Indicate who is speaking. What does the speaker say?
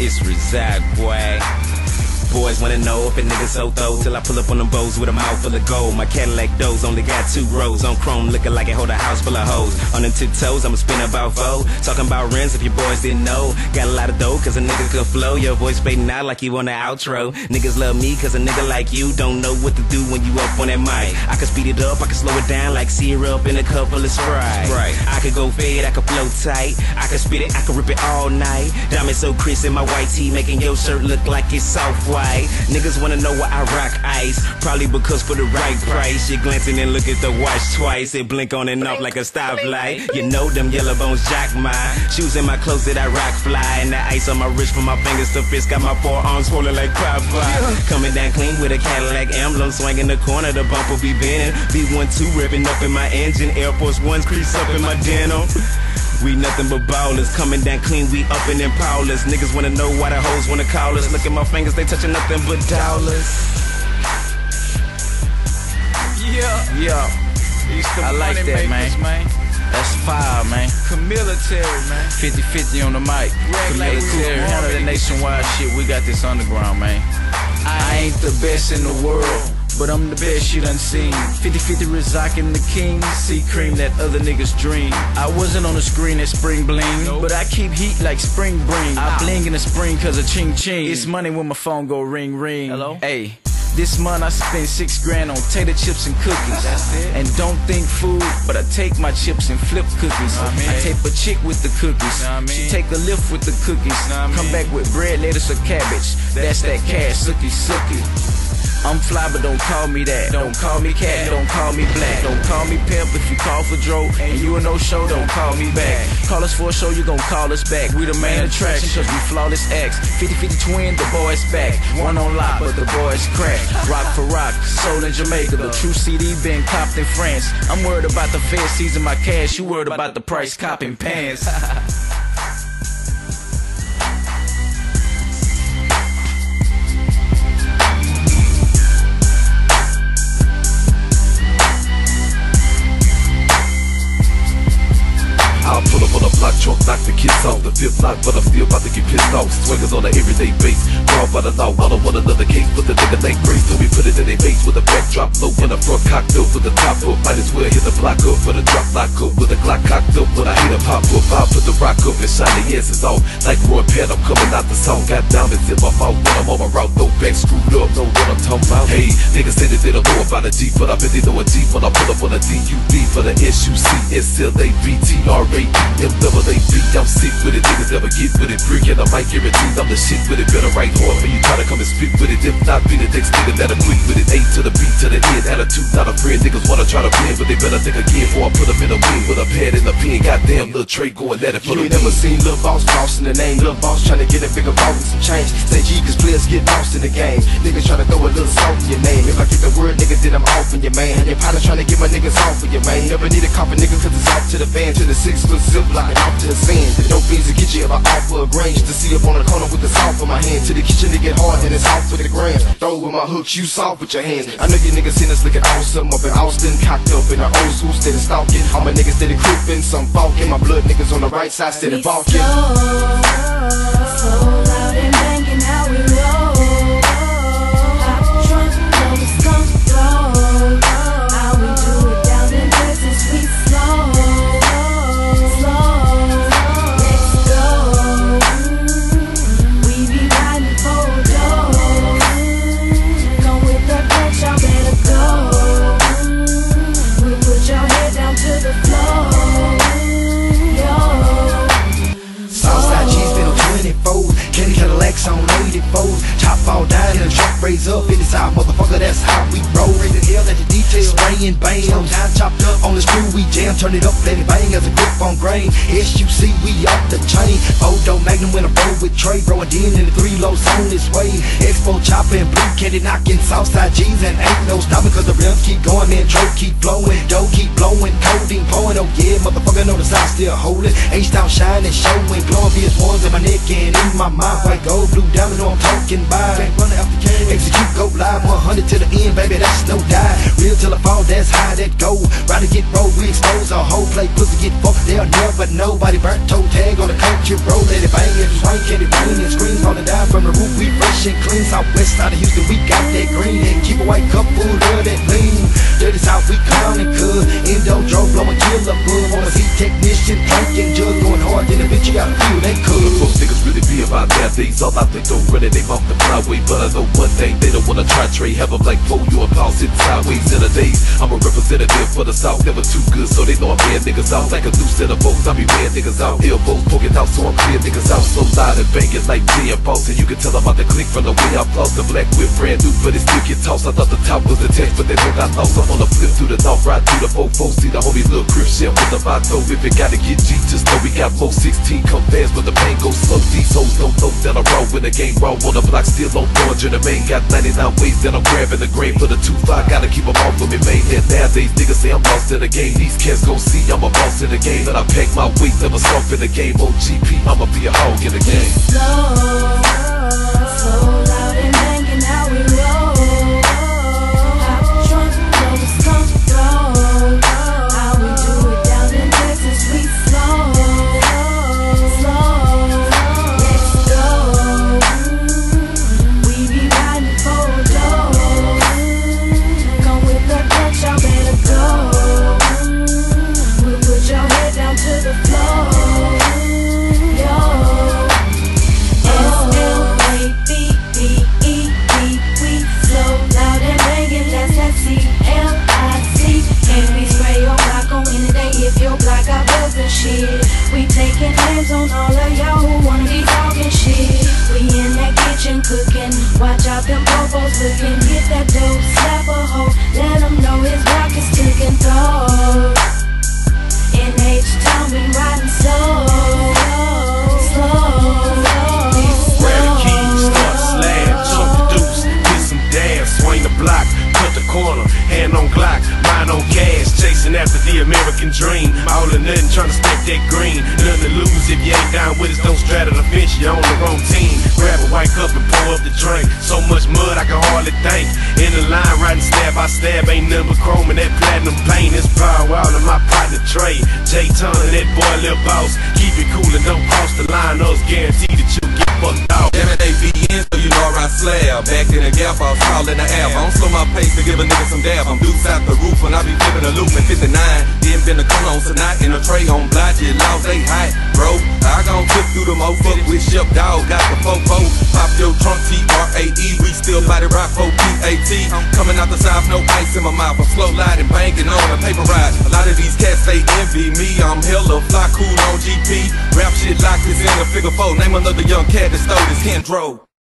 Speaker 1: It's Rizak, boy. Boys wanna know if a nigga so throw till I pull up on them bows with a mouth full of gold. My Cadillac doors only got 2 rows on chrome, looking like it hold a house full of hoes. On them tiptoes, I'ma spin about 4. Talking about rents if your boys didn't know. Got a lot of dough cause a nigga could flow. Your voice fading out like you on the outro. Niggas love me cause a nigga like you don't know what to do when you up on that mic. I can speed it up, I can slow it down like syrup in a cup full of Sprite. Right. I could go fade, I could flow tight. I could spit it, I could rip it all night. Diamond so crisp in my white tee, making your shirt look like it's soft white. Niggas wanna know why I rock ice. Probably because for the right price. You glancing and look at the watch twice. It blink on and off like a stoplight. You know them yellow bones jock my shoes in my clothes that I rock fly. And the ice on my wrist from my fingers to fist. Got my forearms swollen like Popeye. Coming down clean with a Cadillac emblem. Swinging the corner, the bumper be bending. B12 ripping up in my engine. Air Force Ones crease up in my denim. We nothing but ballers, coming down clean, we up and Impalas. Niggas wanna know why the hoes wanna call us. Look at my fingers, they touching nothing but dollars. Yeah.
Speaker 2: I like that, man. That's fire, man.
Speaker 3: Military, man.
Speaker 2: 50-50 on the mic. Military, handle the nationwide shit. We got this underground, man. I ain't the best in the world, but I'm the best you done seen. 50-50 Rizak and the king. See cream that other niggas dream. I wasn't on the screen at Spring Bling, but I keep heat like Spring Bring. I bling in the spring cause of ching ching. It's money when my phone go ring ring.
Speaker 3: Hello?
Speaker 2: Hey. This month I spent $6 grand on tater chips and cookies.
Speaker 3: That's it.
Speaker 2: And don't think food, but I take my chips and flip cookies. I tape a chick with the cookies. She take a lift with the cookies. Come back with bread, lettuce, or cabbage. That's that cash, sookie. I'm fly, but don't call me that. Don't call me cat, don't call me black. Don't call me pimp if you call for Dro. And you a no show, don't call me back. Call us for a show, you gon' call us back. We the main attraction, cause we flawless acts. 50-50 twin, the boys back. One on lock, but the boys crack. Rock for rock, sold in Jamaica. The true CD been copped in France. I'm worried about the Fed seizing my cash. You worried about the price copping pants.
Speaker 4: I'll pull up on a block, trunk, knock the kids off the 5th block, but I'm still about to get pissed off. Swingers on an everyday base, drawn by the law. I don't want another case, put the nigga name brace. So we put it in their face with a backdrop low and a front cocked up with the top up. Might as well hit the block up for the drop lock up with a Glock cocked up. When I hit a pop up, I'll put the rock up and shine the asses off. Like Roy Penn, I'm coming out the song. Got diamonds in my mouth when I'm on my route, no back screwed up. Know what I'm talking about? Hey, niggas said that they don't know about a G, but I bet they know a G when I pull up on a DUD for the SUCSLABTRAEMAAB. I'm sick with it, niggas never get with it. Brick and I might guarantee I'm the shit with it. Better write hard when you try to come and spit with it. If not, be the next nigga that'll quit with it. A to the B to the N, attitude not a friend. Niggas wanna try to blend, but they better think again before I put them in a win with a pad and a pen. Goddamn, Lil Trey going at it for
Speaker 5: you
Speaker 4: the
Speaker 5: ain't never seen Lil Boss in the name. Lil Boss tryna get a bigger ball with some change. Say G cause players get lost in the game. Niggas tryna throw a little salt in your name. If I get the word nigga, then I'm off in your man. And your partner tryna get my niggas off of your man. Never need a copper nigga cause it's off to the van. To the 6-foot zip line, off to the sand. The dope beans to get you if I offer a grain. Just to see up on the corner with the salt in my hand. To the kitchen to get hard, then it's off to the gram. Throw with my hooks, you soft with your hands. I know you niggas seen us looking awesome up in Austin. Cocked up in our old school, steady stalking. All my niggas steady creeping, some falking. My blood niggas on the right side, steady balking.
Speaker 6: So loud and banging how we roll. Pop the trunk, blow the skunk throw. How we do it down in Texas, we slow. Let's go. We be riding for dough. Go with the bitch, y'all better go. We'll put your head down to the floor.
Speaker 5: Southside G's been on 24. Kenny Cadillacs on 84s. Top fall down and the truck raise up. 55 motherfucker, that's how we roll. Raising hell at the detail. Spraying bang. Time chopped up on the screw, we jam. Turn it up, let it bang as a grip on grain. SUC, we off the chain. Photo Magnum when I roll with Trey. Bro, and then in the 3 lows on this way. Expo chopping, blue candy knocking. Southside G's and ain't no stopping. Cause the rims keep going, man. Trey keep flowing. Dough keep blowing. Codeine pouring. Oh yeah, motherfucker know the South still holding. H-Town shining, showing. Glowing VS1s in my neck and in my mind. White gold, blue diamond, know I'm talking by. Execute, go live 100 to the end, baby, that's no die. Real till I fall, that's how that go. Rider get rolled, we expose our whole play. Pussy get fucked, they'll never know. Body burnt, toe tag on the country road. Let it bang, it swing, can it rain and screams falling down from the roof. We fresh and clean. Southwest side of Houston, we got that green. And keep a white cup full of that lean. Dirty South, we clowning cuz. Endo, drove, blowing killer bug. Wanna see technician, drinking jug, going hard. Then the bitch, you gotta feel that cuz.
Speaker 4: Most niggas really be about their days. All I think don't run it, they off the flyway. But I know one thing, they don't wanna try trade. Have a black pole, you a pal sitting sideways in the days. I'm a representative for the South, never too good, so they know I'm wearing niggas out. Like a new set of boats, I be wearing niggas out. Elbows poking out, so I'm clear niggas out. So loud and banging like J and Boss. And you can tell I'm about to click from the way I floss. The black whip brand new, but it still get tossed. I thought the top was the test, but they don't got lost. I'm on the flip through the north, ride through the 4-4. See the homie little crib shell with the motto. If it gotta get G, just know we got 416. Come fast, but the pain goes slow. These hoes don't know that I'm raw when the game raw. On the block, still on orange in the main. Got 99 ways that I'm grabbing the grain for the 2-5. Gotta keep them off of me, man. And nowadays, niggas say I'm lost in the game. These cats gon' see I'm a boss in the game. And I pack my weight, never soft in the game. OGP, I'ma be a hog in the game.
Speaker 6: So loud and banging how we roll. Pop the trunk, blow the skunk throw. How we do it down in Texas, we slow. Let's go. We be riding for dough. Come with the clutch, y'all better go. We'll put your head down to the floor. We taking hands on all of y'all who wanna be talking shit. We in that kitchen cooking, watch out them popos looking. Get that dope, slap a hoe, let them know his rock is ticking through. In H-Town we riding slow.
Speaker 3: Grab the keys, start slab, chunk the deuce, get some dab, swing the block, cut the corner, hand on Glock, mind on cash, chasing after the American dream. All or nothing, trying to stack that green. Nothing to lose if you ain't down with us. Don't straddle the fence, you're on the wrong team. Grab a white cup and pour up the drink. So much mud I can hardly think. In the line, riding stab by stab, ain't nothing but chrome and that platinum paint. It's power all in my partner Trey. J-Ton and that boy Lil Boss. Keep it cool and don't cross the line, us guarantee that you'll get fucked out.
Speaker 7: MNAVN, so you know I ride slab. Back in the gap, I was calling the app. I don't slow my pace to give a nigga some dab. I'm deuce out the roof when I be flipping a loop at 59. Then been to come on tonight in a tray on block. Just lost they hot, bro. I gon' tip through the mofo with Shep Dog. Got the fofo. Pop your trunk, T-R-A-E. We still body rock for P-A-T. Coming out the south, no ice in my mouth. I'm slow lighting, banking on a paper ride. A lot of these cats, they envy me. I'm hella fly cool on GP. Rap shit like this in a figure 4. Name another young cat that stole this Kendro.